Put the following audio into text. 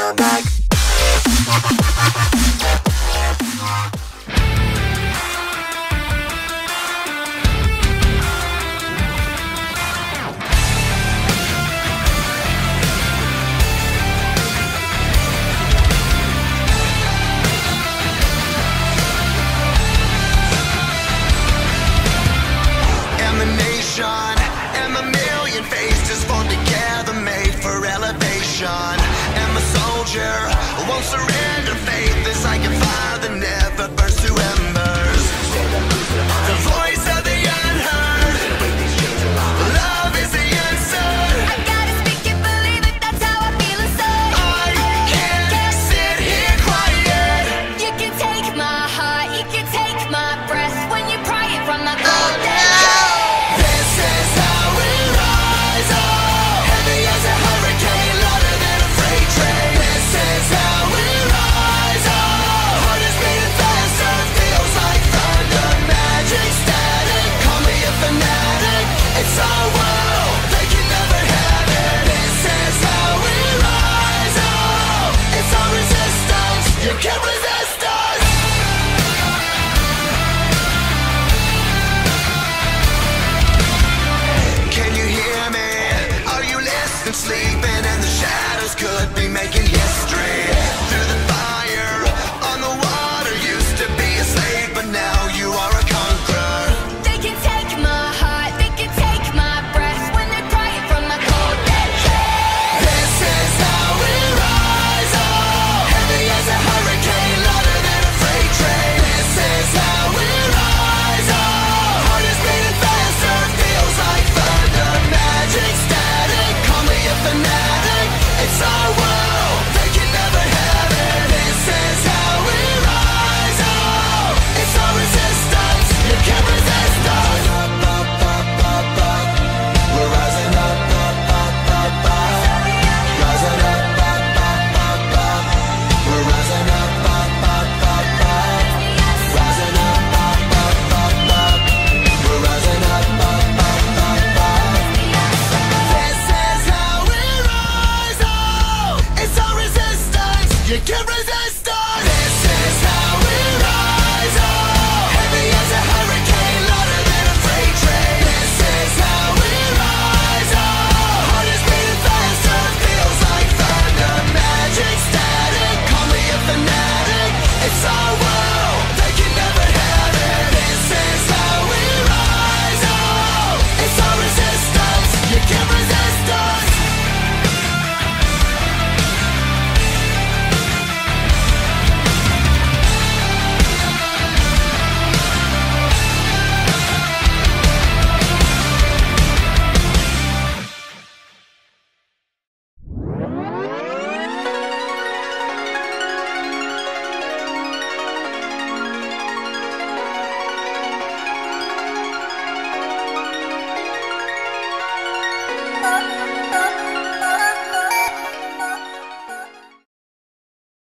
come back. And the million faces formed together, made for elevation. And the soldier won't surrender. Faith is like a fire that never burns to embers. The voice of the unheard. Love is the answer. I gotta speak it, believe it, that's how I feel inside. I can't sit here quiet. You can take my heart, you can take my breath when you pry it from the cold. This is how we rise, oh, heavy as a hurricane, louder than a freight train. This is how we rise, oh, heart is beating faster, feels like thunder, magic, static, call me a fanatic. It's our world, they can never have it. This is how we rise, oh, it's our resistance, you can't resist us. Can you hear me? Are you listening? Sleeping and the shadows could be making history. Through the fire, on the water, used to be a slave, but now you are a conqueror. They can take my heart, they can take my breath when they pry it from the cold. This is how we rise, oh, heavy as a hurricane, louder than a freight train. This is how we rise, oh, heart is beating faster, feels like thunder, magic, static, call me a fanatic. It's our world, they can never have it. This is how we rise, oh, it's our resistance, you can't resist us. Up, up, up, up, up. We're rising up, up, up, up, up. Rising up, up, up, up, up. We're rising up, up, up, up, up. Rising up, up, up, up, up. We're rising up, up, up, up, up. This is how we rise, oh, it's our resistance, you can't